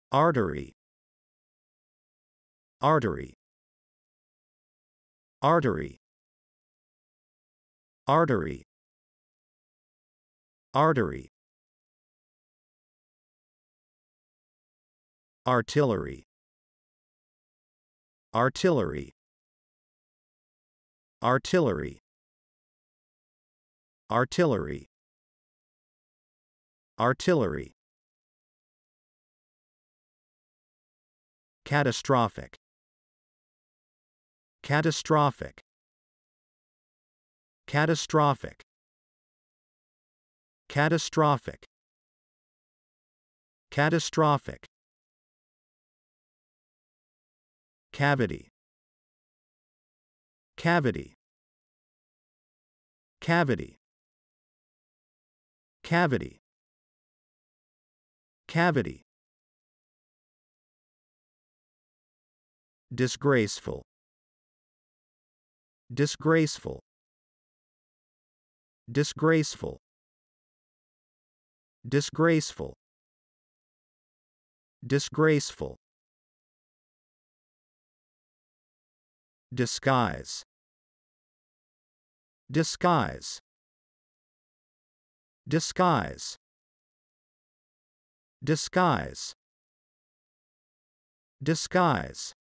artery, artery, artery, artery, artery, artillery, artillery, artillery, artillery, artillery, catastrophic, catastrophic, catastrophic, catastrophic, catastrophic, cavity, cavity, cavity, cavity, cavity, disgraceful, disgraceful, disgraceful, disgraceful, disgraceful, disguise, disguise, disguise, disguise, disguise,